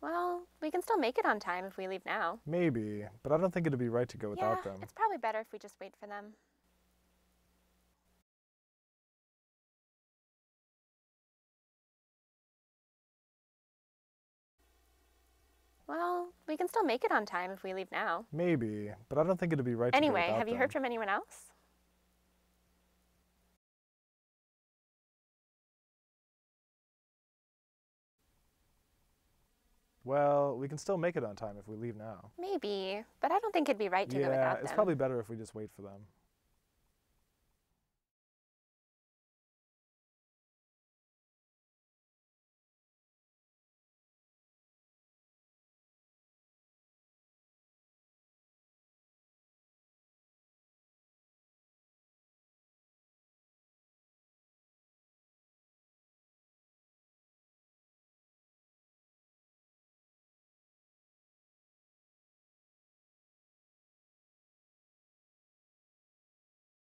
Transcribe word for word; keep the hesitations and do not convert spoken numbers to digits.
Well, we can still make it on time if we leave now. Maybe, but I don't think it'd be right to go without Yeah, them. it's probably better if we just wait for them. Well, we can still make it on time if we leave now. Maybe, but I don't think it'd be right to go Anyway, without have you them. heard from anyone else? Well, we can still make it on time if we leave now. Maybe, but I don't think it'd be right to go Yeah, without them. it's probably better if we just wait for them.